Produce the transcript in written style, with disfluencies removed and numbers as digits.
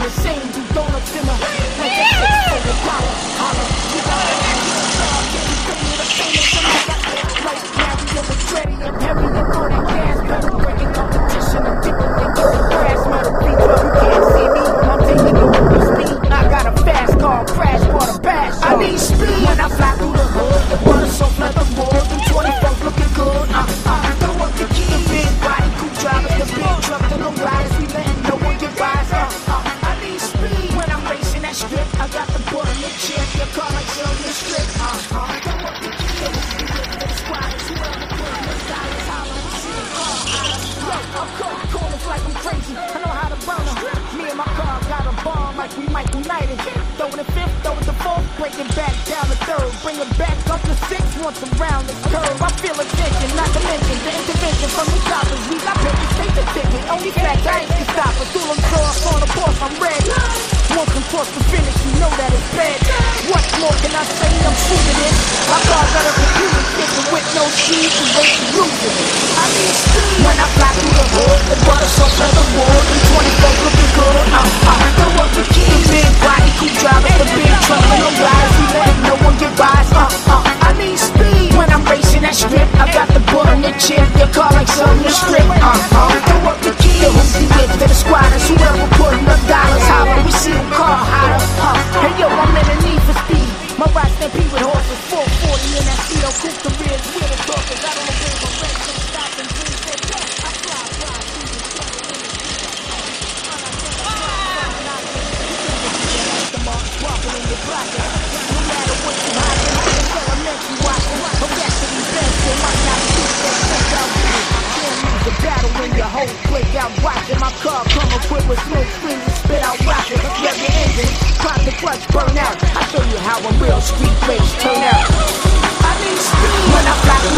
the same, do donuts in a like a six for the dollar. Holla, you got an extra star, can you bring me the famous? Right now, we on the ready and heavy and throw that gas pedal, breaking competition and people think it's a brass metal beat. You can't see me, I'm taking over the speed. I got a fast car, crash, water, bash. I need speed when I fly through the hood. The water soaked like the board, them 24 looking good. Throw up the key, the big body, cool drivers, the big truck, the low riders, we letting no one get by. I need speed when I'm racing that strip. I got the bull in the chair, your car like on the strip. Throw up the key, the squatters, whoever put in the silence, holler, we see the car. I'm cutting corners like I'm crazy. I know how to burn them. Me and my car got a bomb like we Mike United. Throw it in fifth, throw it to fourth, break it back down to third, bring it back up to six once around the curve. I feel attention, not to mention the intervention from the choppers. We got paper, take the ticket. Only fact I ain't can stop us. Duel them cross on the course, I'm red. Once I'm cross the finish, you know that it's bad. What more can I say? I'm proving it. My car got a computer kicking with no speed, and they losing it. I need speed when I fly through the hood. The butter soft like the wood, the 24 looking good. Throw up the key, the big body, keep driving the big truck, and no rise, we letting no one get by. I need speed when I'm racing that strip. I got the bull in the chip, your car like something to strip. Throw up the key, the hoopty gets to the squatters, whoever putting up dollars, holler, we see them car hotter. Hey yo, I'm in the need for speed. My ride stampede with horses, 440 in that CO coupe, the rears, wheel the talkers. I don't know where my red don't stop and dream say, I fly, the marks walking in your pocket. No matter what you hide, it's elementary watching. But back to these bands, they might not see that check out. Can't lose a battle when your whole break out watching. My car come equipped with smoke screens and spit out rockets. Rev your engine, pop the clutch, burn out. I show you how a real street race turn out. I need speed when I fly